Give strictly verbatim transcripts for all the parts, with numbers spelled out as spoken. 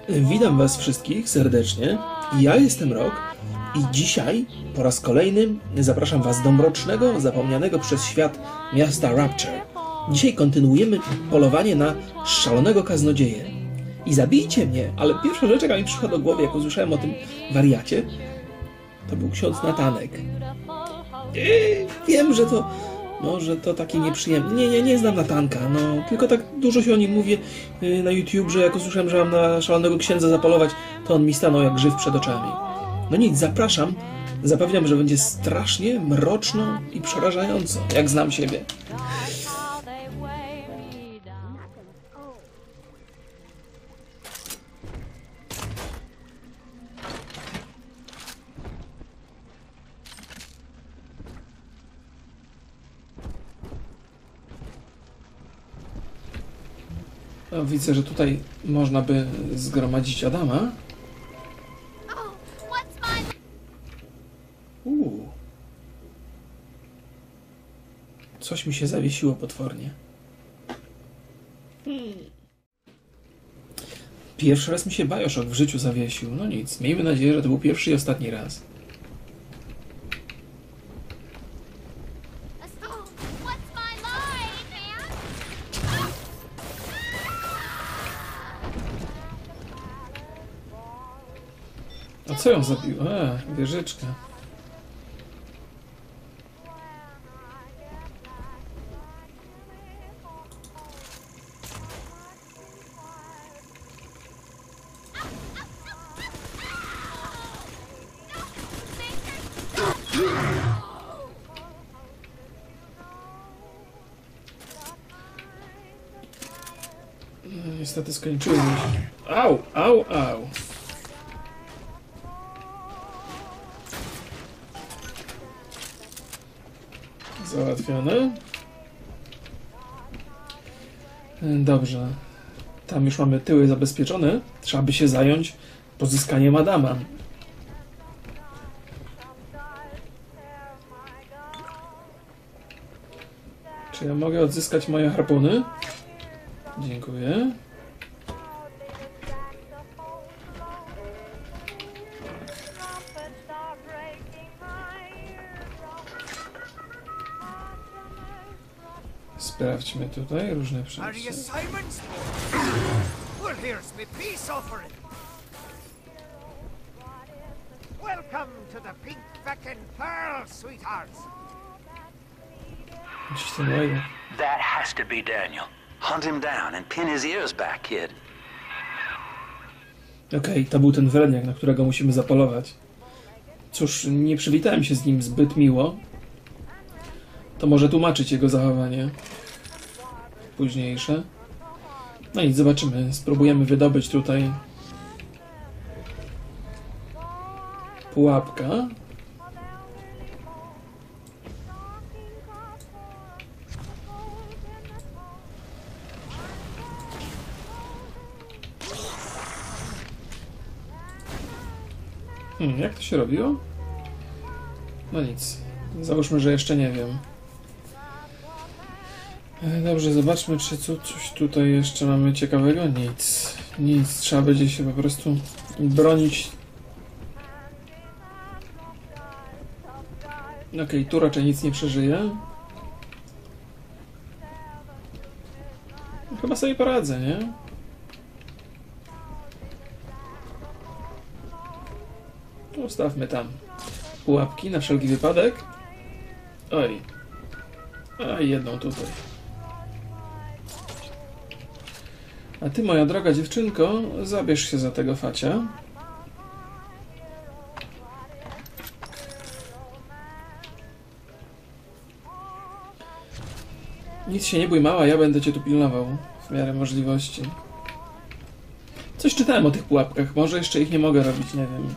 Witam Was wszystkich serdecznie. Ja jestem Rok i dzisiaj po raz kolejny zapraszam Was do mrocznego, zapomnianego przez świat miasta Rapture. Dzisiaj kontynuujemy polowanie na szalonego kaznodzieję. I zabijcie mnie, ale pierwsza rzecz, jaka mi przyszła do głowy, jak usłyszałem o tym wariacie, to był ksiądz Natanek. Eee, wiem, że to może to takie nieprzyjemne. Nie, nie, nie znam Natanka, no tylko tak dużo się o nim mówi yy, na YouTube, że jak usłyszałem, że mam na szalonego księdza zapolować, to on mi stanął jak grzyw przed oczami. No nic, zapraszam. Zapewniam, że będzie strasznie mroczno i przerażająco, jak znam siebie. No, widzę, że tutaj można by zgromadzić Adama. Uuu. Coś mi się zawiesiło potwornie. Hmm. Pierwszy raz mi się Bioshock w życiu zawiesił. No nic, miejmy nadzieję, że to był pierwszy i ostatni raz. A co ją zabił? A, wieżyczka. No, niestety skończyłem. Au, au, au. Załatwione. Dobrze. Tam już mamy tyły zabezpieczone. Trzeba by się zająć pozyskaniem Adama. Czy ja mogę odzyskać moje harpuny? Dziękuję. Sprawdźmy tutaj różne przejścia. That has to be Daniel. Hunt him down and pin his ears back, kid. Okej, okay, to był ten wredniak, na którego musimy zapolować. Cóż, nie przywitałem się z nim zbyt miło. To może tłumaczyć jego zachowanie późniejsze. No i zobaczymy. Spróbujemy wydobyć tutaj pułapka. Hmm, jak to się robiło? No nic. Załóżmy, że jeszcze nie wiem. Dobrze, zobaczmy, czy co, coś tutaj jeszcze mamy ciekawego. Nic. Nic. Trzeba będzie się po prostu bronić. Okej, okay, tu raczej nic nie przeżyje. Chyba sobie poradzę, nie? Ustawmy tam pułapki na wszelki wypadek. Oj. A jedną tutaj. A ty, moja droga dziewczynko, zabierz się za tego facia. Nic się nie bój, mała, ja będę cię tu pilnował w miarę możliwości. Coś czytałem o tych pułapkach, może jeszcze ich nie mogę robić, nie wiem.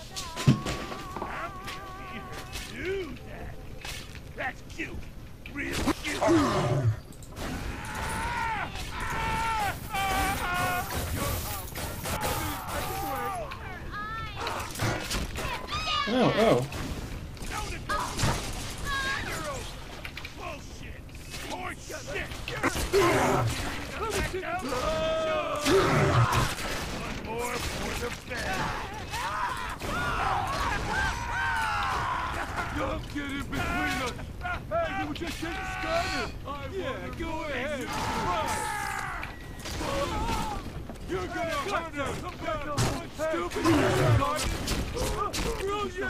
Oh, oh. Don't get in between us! Hey, you were just getting started! Yeah, go ahead! You're gonna hurt us! Stupid! Screw you!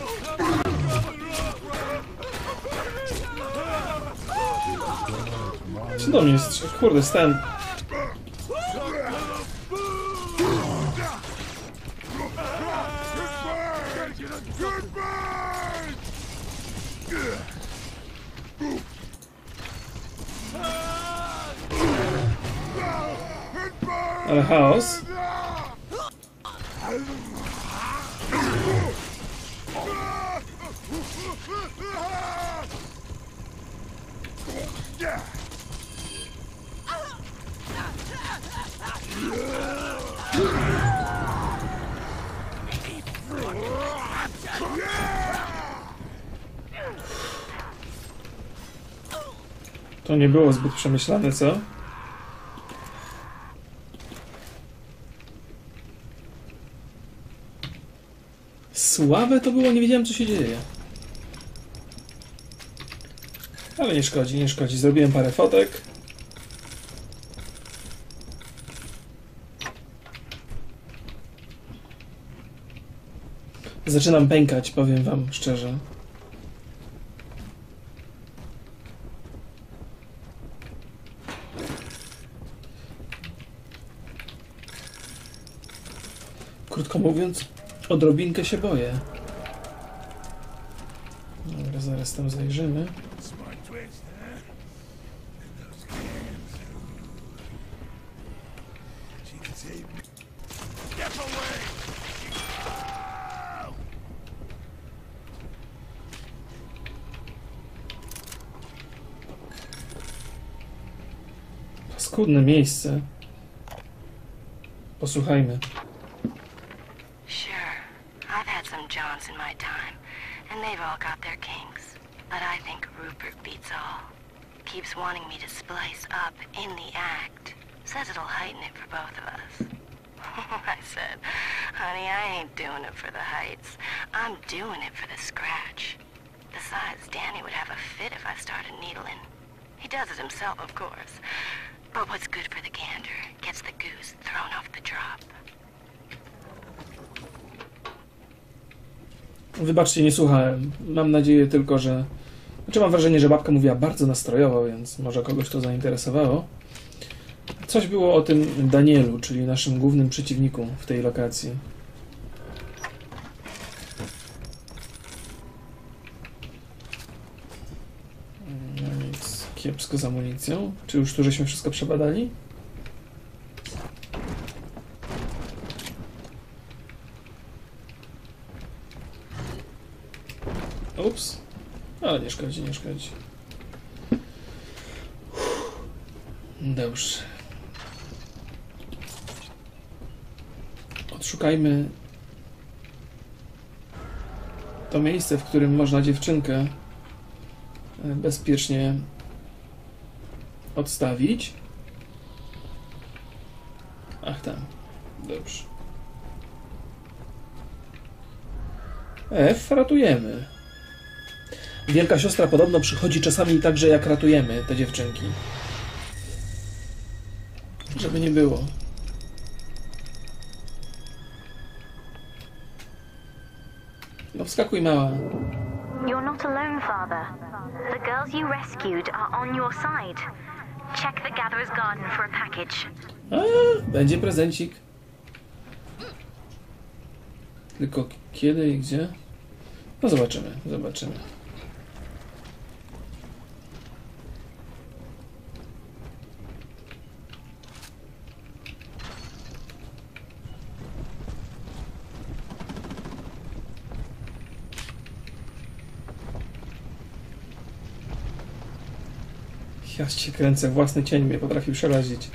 Co do mnie strzela? Kurde, stałem. Ale chaos. To nie było zbyt przemyślane, co? Słabe to było, nie wiedziałem, co się dzieje. Ale nie szkodzi, nie szkodzi. Zrobiłem parę fotek. Zaczynam pękać, powiem wam szczerze. Krótko mówiąc, odrobinkę się boję. Dobra, zaraz tam zajrzymy. Paskudne miejsce. Posłuchajmy. Sure, I've had some Johns in my time, and they've all got their kinks. But I think Rupert beats all. Keeps wanting me to splice up in the act. Says it'll heighten it for both of us. I said, honey, I ain't doing it for the heights. I'm doing it for the scratch. Besides, Danny would have a fit if I started needling. He does it himself, of course. But what's good for the gander gets the goose thrown off the drop. Wybaczcie, nie słuchałem. Mam nadzieję tylko, że... Znaczy mam wrażenie, że babka mówiła bardzo nastrojowo, więc może kogoś to zainteresowało. Coś było o tym Danielu, czyli naszym głównym przeciwniku w tej lokacji. No nic, kiepsko z amunicją. Czy już tu żeśmy wszystko przebadali? Ups. Ale nie szkodzi, nie szkodzi. Dobrze. Odszukajmy to miejsce, w którym można dziewczynkę bezpiecznie odstawić. Ach tam. Dobrze. F ratujemy. Wielka siostra podobno przychodzi czasami także jak ratujemy te dziewczynki. Żeby nie było. No wskakuj, mała. You're not alone, Father. The girls you rescued are on your side. Check the Gatherer's Garden for a package. A, będzie prezencik. Tylko kiedy i gdzie? No zobaczymy, zobaczymy. Ja się kręcę, własny cień mnie potrafi przerazić.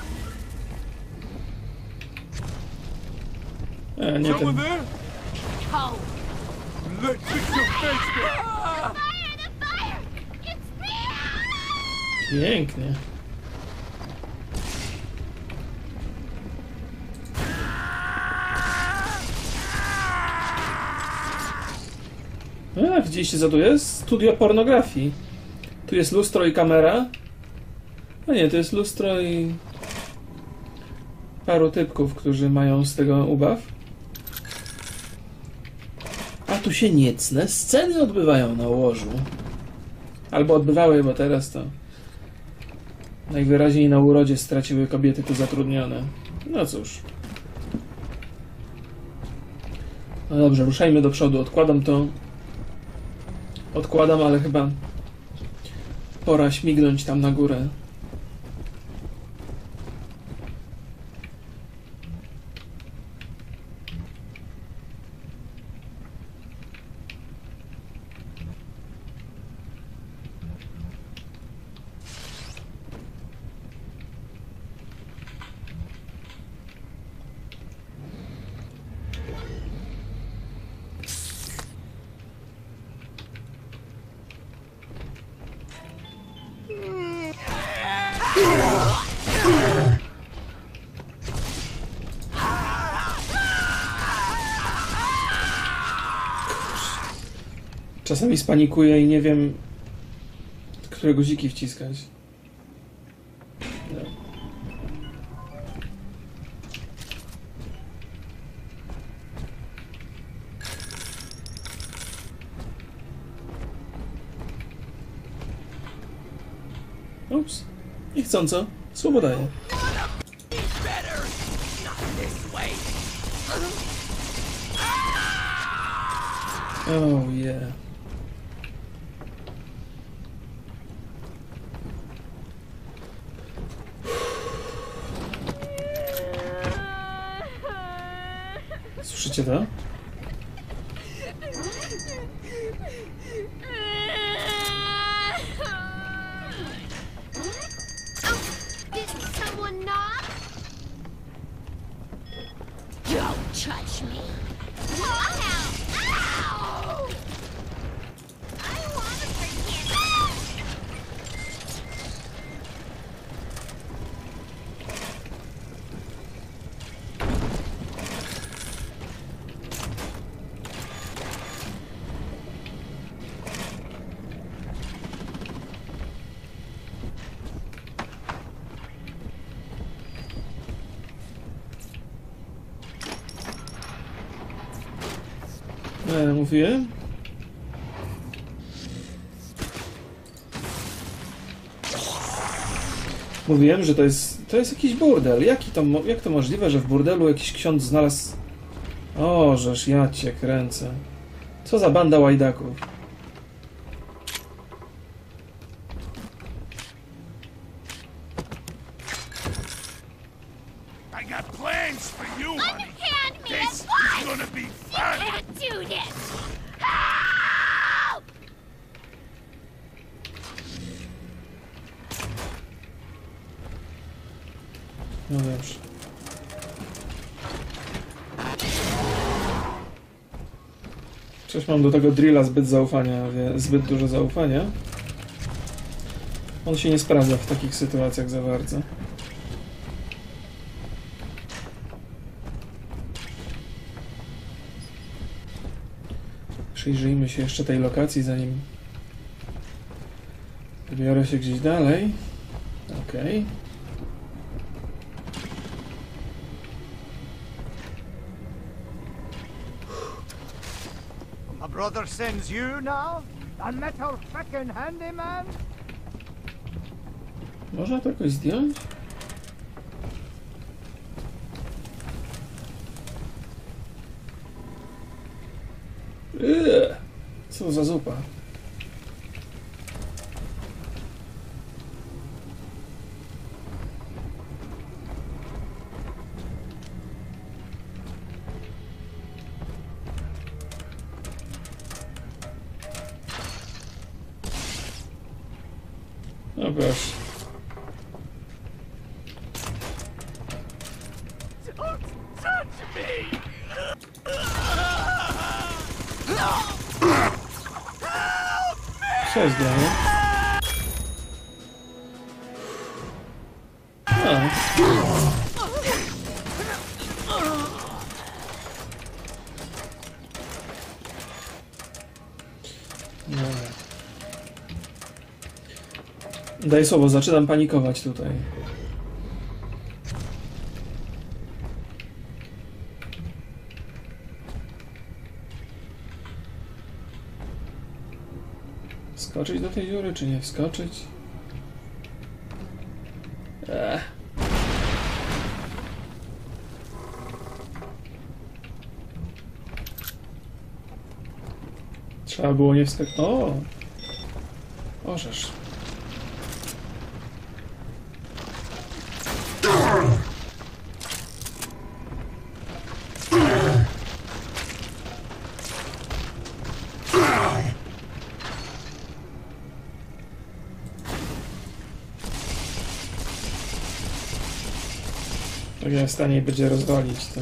A, nie ten. hole. Let's fix your face there. Fire! The fire! It's me! Pięknie. A, widzieliście, co tu jest? Studio pornografii. Tu jest lustro i kamera. A nie, to jest lustro i paru typków, którzy mają z tego ubaw. A tu się niecne sceny odbywają na łożu. Albo odbywały, bo teraz to najwyraźniej na urodzie straciły kobiety tu zatrudnione. No cóż. No dobrze, ruszajmy do przodu. Odkładam to. Odkładam, ale chyba pora śmignąć tam na górę. Czasami spanikuję i nie wiem, które guziki wciskać. No. Ups, niechcąco, słowo daję. Oh yeah. Słyszycie to? Did someone knock? Don't touch me. Ow! Ow! I want to forget. E, mówiłem? Mówiłem, że to jest, to jest jakiś burdel. Jaki to, mo- jak to możliwe, że w burdelu jakiś ksiądz znalazł... O, żeż ja cię kręcę. Co za banda łajdaków. I got plans for you, honey. Hand me This a what? is gonna be You fun. can't do this. Help! No dobrze. Coś mam do tego drilla zbyt zaufania, wie- zbyt dużo zaufania. On się nie sprawdza w takich sytuacjach za bardzo. Przyjrzyjmy się jeszcze tej lokacji, zanim wybiorę się gdzieś dalej. Okej. My brother sends you now? A metal frickin' handyman? Można to jakoś zdjąć? Eee, co za zupa. No proszę. Don't touch me! Co jest grane? A. No. Daj słowo, zaczynam panikować tutaj. Wskoczyć do tej dziury, czy nie wskoczyć? Ech. Trzeba było nie wskakiwać. O! Orzesz. Jak ja w stanie będzie rozwalić to.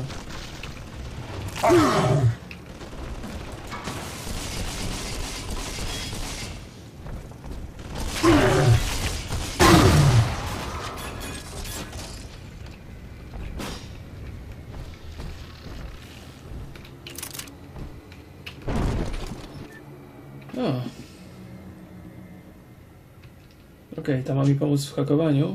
O. Okej, okay, ta ma mi pomóc w hakowaniu.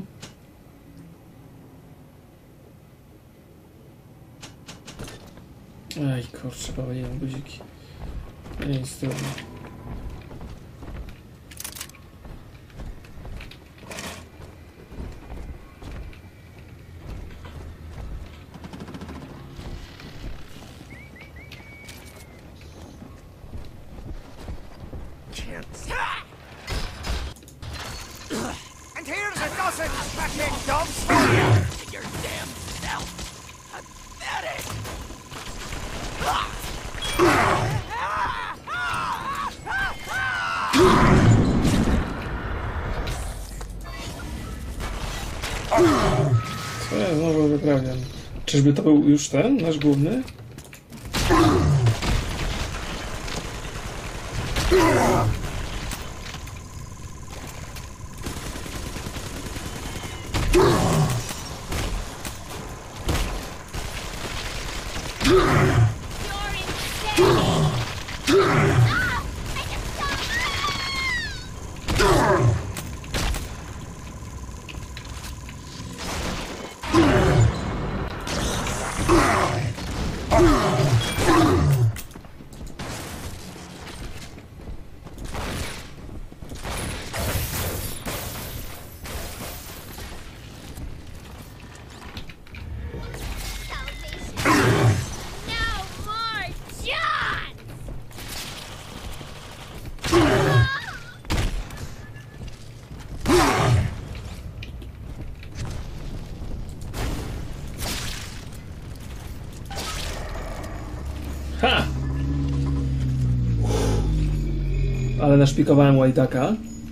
Aj, kurczę, powaliłem guziki. Nie jest trudno. And here's a dozen fucking dogs for you! Your damn self. Pathetic. Co ja znowu wyprawiam? Czyżby to był już ten, nasz główny? Ha! Ale naszpikowałem Łajtaka.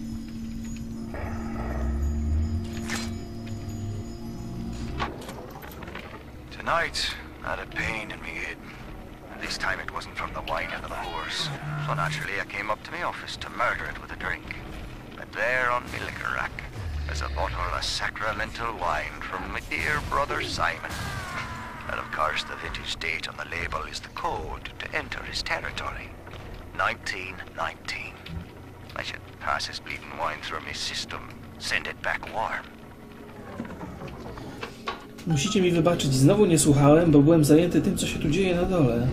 Tonight, I had a pain in my head. This time it wasn't from the wine of the moors. So naturally I came up to my office to murder it with a drink. And there on my liquor rack is a bottle of sacramental wine from my dear brother Simon. And of course the vintage date on the label is the code to enter his territory. nineteen nineteen. I should pass his bleeding wine through my system, send it back warm. Musicie mi wybaczyć, znowu nie słuchałem, bo byłem zajęty tym, co się tu dzieje na dole.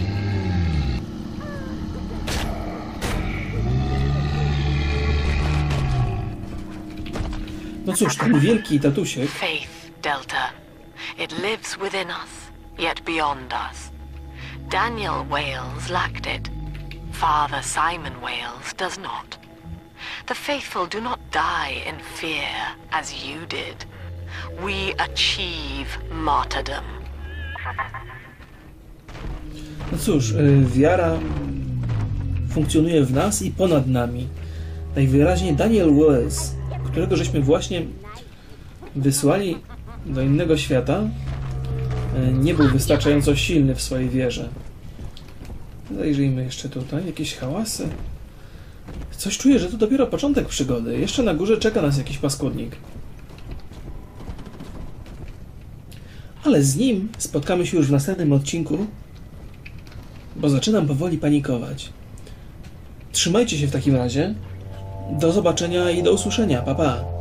No cóż, ten wielki tatusiek. Faith, Delta. It lives within us, yet beyond us. Daniel Wales lacked it. Father Simon Wales does not. The faithful do not die in fear, as you did. We achieve martyrdom. No cóż, wiara funkcjonuje w nas i ponad nami. Najwyraźniej Daniel Wales, którego żeśmy właśnie wysłali do innego świata, nie był wystarczająco silny w swojej wierze. Zajrzyjmy jeszcze tutaj. Jakieś hałasy. Coś czuję, że to dopiero początek przygody. Jeszcze na górze czeka nas jakiś paskudnik. Ale z nim spotkamy się już w następnym odcinku, bo zaczynam powoli panikować. Trzymajcie się w takim razie. Do zobaczenia i do usłyszenia. Pa, pa.